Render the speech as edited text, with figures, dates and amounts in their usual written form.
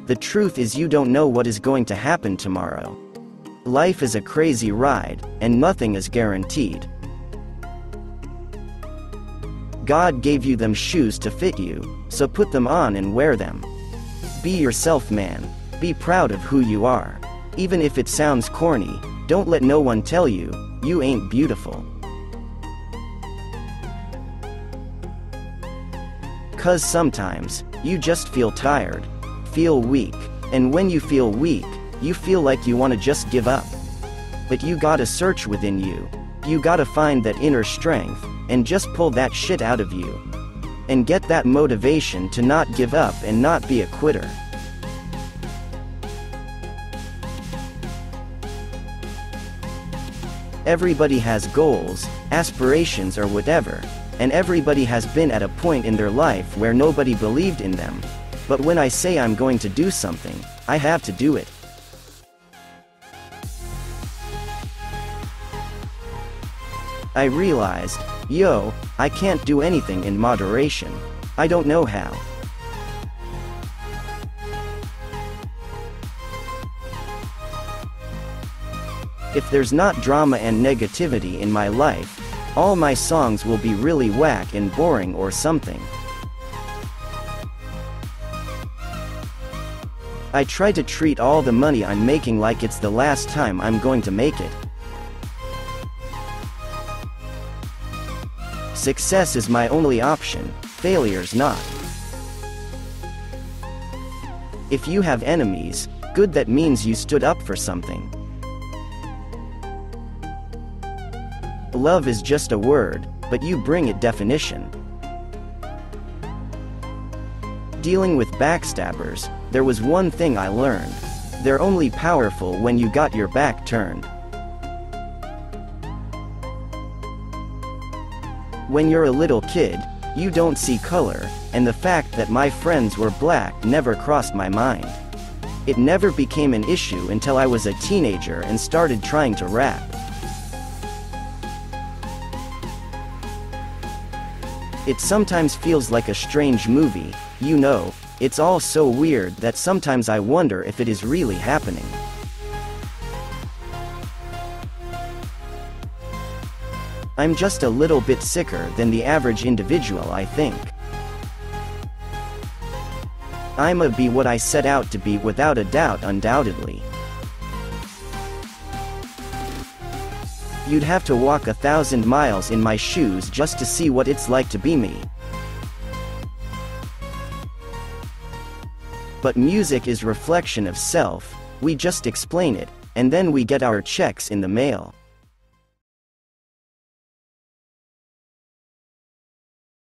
The truth is you don't know what is going to happen tomorrow. Life is a crazy ride, and nothing is guaranteed. God gave you them shoes to fit you, so put them on and wear them. Be yourself, man. Be proud of who you are. Even if it sounds corny, don't let no one tell you, you ain't beautiful. 'Cause sometimes, you just feel tired, feel weak, and when you feel weak, you feel like you wanna just give up. But you gotta search within you. You gotta find that inner strength, and just pull that shit out of you. And get that motivation to not give up and not be a quitter. Everybody has goals, aspirations or whatever, and everybody has been at a point in their life where nobody believed in them. But when I say I'm going to do something, I have to do it. I realized, yo, I can't do anything in moderation. I don't know how. If there's not drama and negativity in my life, all my songs will be really whack and boring or something. I try to treat all the money I'm making like it's the last time I'm going to make it. Success is my only option, failure's not. If you have enemies, good, that means you stood up for something. Love is just a word, but you bring it definition. Dealing with backstabbers, there was one thing I learned. They're only powerful when you got your back turned. When you're a little kid, you don't see color, and the fact that my friends were black never crossed my mind. It never became an issue until I was a teenager and started trying to rap. It sometimes feels like a strange movie, you know, it's all so weird that sometimes I wonder if it is really happening. I'm just a little bit sicker than the average individual, I think. I'ma be what I set out to be without a doubt, undoubtedly. You'd have to walk 1,000 miles in my shoes just to see what it's like to be me. But music is reflection of self, we just explain it, and then we get our checks in the mail.